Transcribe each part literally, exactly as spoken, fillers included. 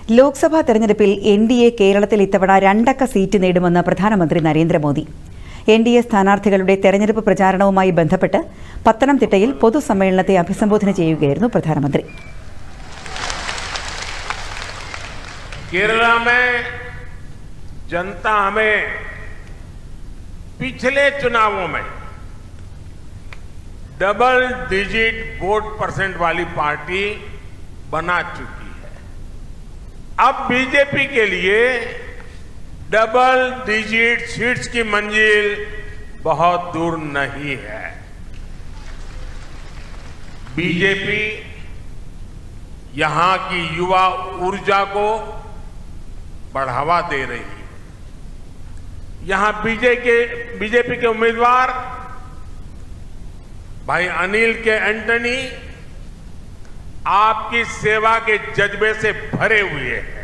ലോക്സഭാ തെരഞ്ഞെടുപ്പിൽ N D A കേരളത്തിൽ ഇത്തവണ രണ്ടക്ക സീറ്റ് നേടുമെന്ന് പ്രധാനമന്ത്രി നരേന്ദ്രമോദി. എൻ ഡി എ സ്ഥാനാർത്ഥികളുടെ തെരഞ്ഞെടുപ്പ് പ്രചാരണവുമായി ബന്ധപ്പെട്ട് പത്തനംതിട്ടയിൽ പൊതുസമ്മേളനത്തെ അഭിസംബോധന ചെയ്യുകയായിരുന്നു പ്രധാനമന്ത്രി. केरल में जनता हमें पिछले चुनावों में डबल डिजिट वोट परसेंट वाली पार्टी बना चुकी है. अब बीजेपी के लिए डबल डिजिट सीट्स की मंजिल बहुत दूर नहीं है. बीजेपी यहां की युवा ऊर्जा को बढ़ावा दे रही है. यहां बीजेपी के बीजेपी के उम्मीदवार भाई अनिल के एंटनी आपकी सेवा के जज्बे से भरे हुए हैं.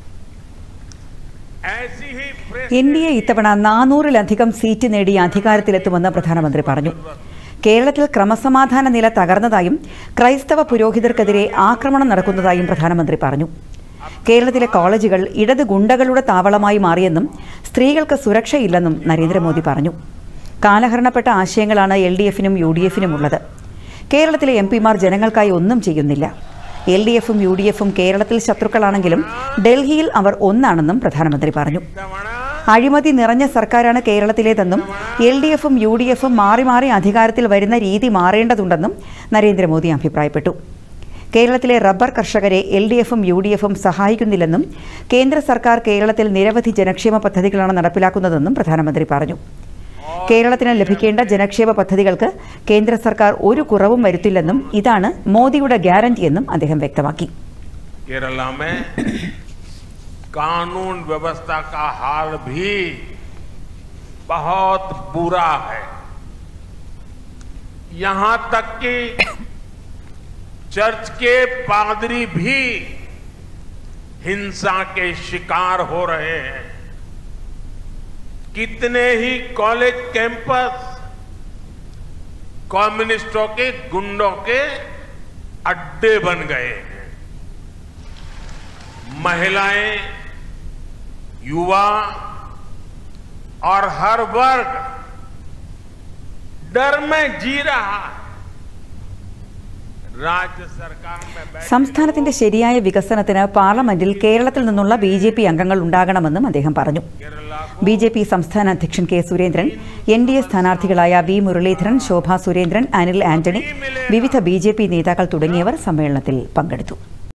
ऐसी ही എൻ ഡി എ ഇത്തവണ നാനൂറിലധികം സീറ്റ് നേടി അധികാരത്തിലെത്തുമെന്ന് പ്രധാനമന്ത്രി പറഞ്ഞു. കേരളത്തിൽ ക്രമസമാധാന നില തകർന്നതായും ക്രൈസ്തവ പുരോഹിതർക്കെതിരെ ആക്രമണം നടക്കുന്നതായും പ്രധാനമന്ത്രി പറഞ്ഞു. കേരളത്തിലെ കോളേജുകൾ ഇടത് ഗുണ്ടകളുടെ താവളമായി മാറിയെന്നും സ്ത്രീകൾക്ക് സുരക്ഷയില്ലെന്നും നരേന്ദ്രമോദി പറഞ്ഞു. കാലഹരണപ്പെട്ട ആശയങ്ങളാണ് എൽ ഡി എഫിനും യു ഡി എഫിനും ഉള്ളത്. കേരളത്തിലെ എം പിമാർ ജനങ്ങൾക്കായി ഒന്നും ചെയ്യുന്നില്ല. എൽ ഡി എഫും യു ഡി എഫും കേരളത്തിൽ ശത്രുക്കളാണെങ്കിലും ഡൽഹിയിൽ അവർ ഒന്നാണെന്നും പ്രധാനമന്ത്രി പറഞ്ഞു. അഴിമതി നിറഞ്ഞ സർക്കാരാണ് കേരളത്തിലേതെന്നും എൽ ഡി എഫും യു ഡി എഫും മാറി മാറി അധികാരത്തിൽ വരുന്ന രീതി മാറേണ്ടതുണ്ടെന്നും നരേന്ദ്രമോദി അഭിപ്രായപ്പെട്ടു. കേരളത്തിലെ റബ്ബർ കർഷകരെ എൽ ഡി എഫും യു ഡി എഫും സഹായിക്കുന്നില്ലെന്നും കേന്ദ്ര സർക്കാർ കേരളത്തിൽ നിരവധി ജനക്ഷേമ പദ്ധതികളാണ് നടപ്പിലാക്കുന്നതെന്നും പ്രധാനമന്ത്രി പറഞ്ഞു. കേരളത്തിന് ലഭിക്കേണ്ട ജനക്ഷേമ പദ്ധതികൾക്ക് കേന്ദ്ര സർക്കാർ ഒരു കുറവും വരുത്തില്ലെന്നും ഇതാണ് മോദിയുടെ ഗ്യാരണ്ടിയെന്നും അദ്ദേഹം വ്യക്തമാക്കി. केरल में कानून व्यवस्था का हाल भी बहुत बुरा है. यहां तक कि चर्च के पादरी भी हिंसा के शिकार हो रहे हैं. कितने ही कॉलेज कैंपस कम्युनिस्टों के गुंडों के अड्डे बन गए हैं. महिलाएं, युवा और हर वर्ग डर में जी रहा है. സംസ്ഥാനത്തിന്റെ ശരിയായ വികസനത്തിന് പാർലമെന്റിൽ കേരളത്തിൽ നിന്നുള്ള ബി ജെ പി അംഗങ്ങൾ ഉണ്ടാകണമെന്നും അദ്ദേഹം പറഞ്ഞു. ബി ജെ പി സംസ്ഥാന അധ്യക്ഷൻ K Surendran, N D A സ്ഥാനാർത്ഥികളായ വി മുരളീധരൻ, ശോഭാ സുരേന്ദ്രൻ, അനിൽ ആന്റണി, വിവിധ ബി ജെ പി നേതാക്കൾ തുടങ്ങിയവർ സമ്മേളനത്തിൽ പങ്കെടുത്തു.